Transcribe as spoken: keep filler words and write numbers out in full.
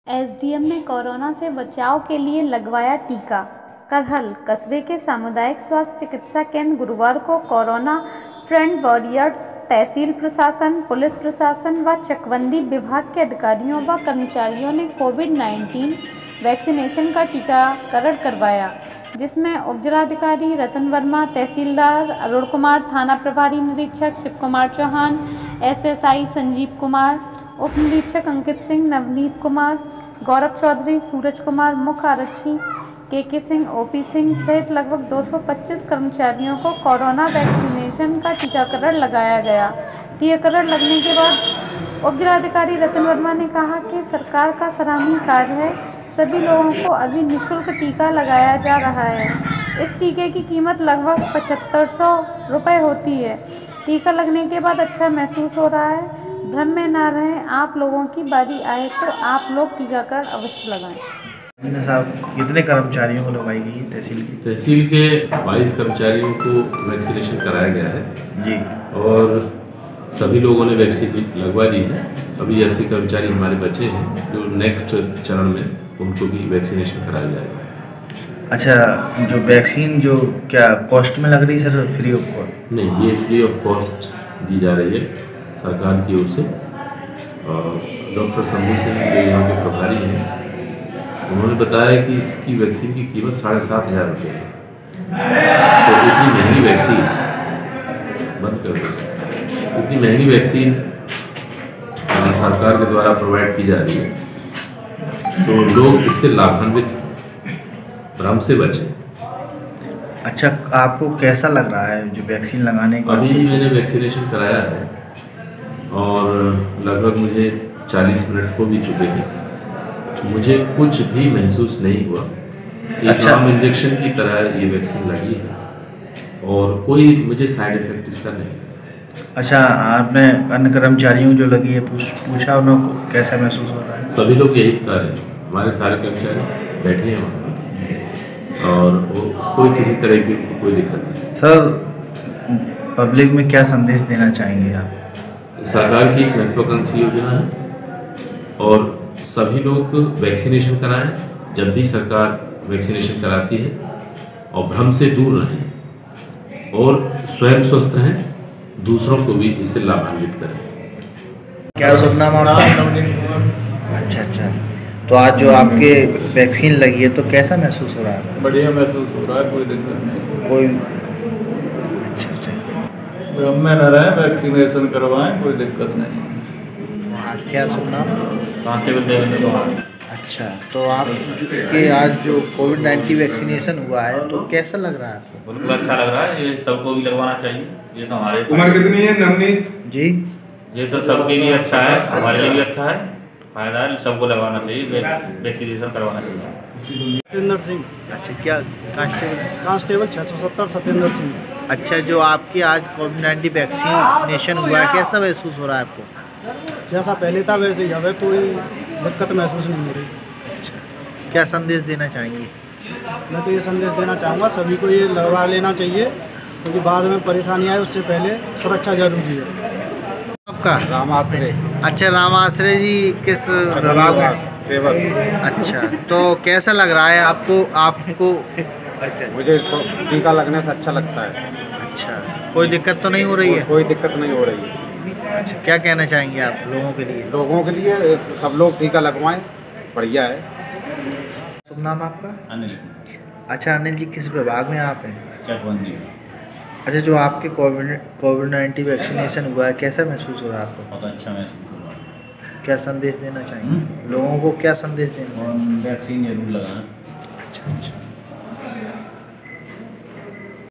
SDM ने corona से बचाव के लिए लगवाया टीका। करहल कस्बे के सामुदायिक स्वास्थ्य चिकित्सा केंद्र गुरुवार को कोरोना फ्रंट वॉरियर्स, तहसील प्रशासन, पुलिस प्रशासन व चकबंदी विभाग के अधिकारियों व कर्मचारियों ने कोविड नाइन्टीन वैक्सीनेशन का टीकाकरण करवाया, जिसमें उपजिलाधिकारी रतन वर्मा, तहसीलदार अरुण कुमार, थाना प्रभारी निरीक्षक शिव कुमार चौहान, एसएसआई संजीव कुमार, उप निरीक्षक अंकित सिंह, नवनीत कुमार, गौरव चौधरी, सूरज कुमार, मुख्य आरक्षी के के सिंह, ओपी सिंह सहित लगभग दो सौ पच्चीस कर्मचारियों को कोरोना वैक्सीनेशन का टीकाकरण लगाया गया। टीकाकरण लगने के बाद उप जिलाधिकारी रतन वर्मा ने कहा कि सरकार का सराहनीय कार्य है। सभी लोगों को अभी निःशुल्क टीका लगाया जा रहा है। इस टीके की कीमत लगभग पचहत्तर सौ रुपये होती है। टीका लगने के बाद अच्छा महसूस हो रहा है। भ्रम में ना रहें, आप लोगों की बारी आए तो आप लोग टीकाकरण अवश्य लगाएं। साहब, कितने कर्मचारियों को लगवाई गई है तहसील की? तहसील के बाईस कर्मचारियों को वैक्सीनेशन कराया गया है जी, और सभी लोगों ने वैक्सीन लगवा ली है। अभी अस्सी कर्मचारी हमारे बचे हैं जो नेक्स्ट चरण में उनको भी वैक्सीनेशन कराया जाएगा। अच्छा, जो वैक्सीन जो क्या कॉस्ट में लग रही है सर, फ्री ऑफ कॉस्ट? नहीं, ये फ्री ऑफ कॉस्ट दी जा रही है सरकार की ओर से। डॉक्टर शंभू सिंह जो यहाँ के प्रभारी हैं, उन्होंने बताया कि इसकी वैक्सीन की कीमत साढ़े सात हज़ार रुपये है। तो इतनी महंगी वैक्सीन बंद कर दें, इतनी महंगी वैक्सीन सरकार के द्वारा प्रोवाइड की जा रही है, तो लोग इससे लाभान्वित, भ्रम से बचें। अच्छा, आपको कैसा लग रहा है जो वैक्सीन लगाने के बाद? अभी मैंने वैक्सीनेशन कराया है और लगभग मुझे चालीस मिनट हो भी चुके हैं। मुझे कुछ भी महसूस नहीं हुआ। एक अच्छा, आम इंजेक्शन की तरह ये वैक्सीन लगी है और कोई मुझे साइड इफेक्ट इसका नहीं। अच्छा, आपने अन्य कर्मचारियों जो लगी है पूछ, पूछा उनको कैसा महसूस हो रहा है? सभी लोग यही बता रहे हैं, हमारे सारे कर्मचारी बैठे हैं वहाँ पर और वो कोई किसी तरह की कोई दिक्कत नहीं। सर, पब्लिक में क्या संदेश देना चाहेंगे आप? सरकार की एक महत्वाकांक्षी योजना है और सभी लोग वैक्सीनेशन कराएं। जब भी सरकार वैक्सीनेशन कराती है, और भ्रम से दूर रहें और स्वयं स्वस्थ रहें, दूसरों को भी इससे लाभान्वित करें। क्या शुभ नाम आपका? अच्छा अच्छा, तो आज जो आपके वैक्सीन लगी है तो कैसा महसूस हो रहा है? बढ़िया महसूस हो रहा है, कोई दिक्कत नहीं। कोई अच्छा अच्छा, भ्रम में न रहें, वैक्सीनेशन करवाएं, कोई दिक्कत नहीं। क्या शुभ नाम? कांस्टेबल देवेंद्र कुमार। अच्छा, तो आप के आज जो कोविड नाइन्टीन वैक्सीनेशन हुआ है तो कैसा लग रहा है आपको? बिल्कुल अच्छा लग रहा है, ये सबको भी लगवाना चाहिए। ये तो हमारे उम्र कितनी है नवनीत जी? ये तो सबके लिए अच्छा है, हमारे लिए भी अच्छा है, फायदा है, सबको लगवाना चाहिए, वैक्सीनेशन करवाना चाहिए। सत्येंद्र सिंह। अच्छा, क्या कांस्टेबल? कांस्टेबल छः सौ सत्तर सत्येंद्र सिंह। अच्छा, जो आपकी आज कोविड नाइन्टीन वैक्सीनेशन हुआ है कैसा महसूस हो रहा है आपको? जैसा पहले था वैसे ही, अब कोई दिक्कत महसूस नहीं हो रही। अच्छा, क्या संदेश देना चाहेंगे? मैं तो ये संदेश देना चाहूँगा सभी को ये लगवा लेना चाहिए, क्योंकि तो बाद में परेशानी आए उससे पहले सुरक्षा जरूरी है। आपका राम आश्रय। अच्छा, राम आश्रय जी किस विभाग में? सेवक। अच्छा, तो कैसा लग रहा है आपको? आपको मुझे टीका लगने से अच्छा लगता है। अच्छा, कोई दिक्कत तो नहीं हो रही है? कोई दिक्कत नहीं हो रही है। अच्छा, क्या कहना चाहेंगे आप लोगों के लिए? लोगों के लिए सब लोग टीका लगवाएं, बढ़िया है। शुभ नाम आपका? अनिल। अच्छा अनिल जी, किस विभाग में आप हैं? चकबंदी। अच्छा, जो आपके कोविड कोविड नाइन्टीन वैक्सीनेशन हुआ है कैसा महसूस हो रहा है आपको? बहुत अच्छा महसूस हो रहा है। क्या संदेश देना चाहेंगे लोगों को? क्या संदेश देना? वैक्सीन जरूर लगाएं। अच्छा अच्छा।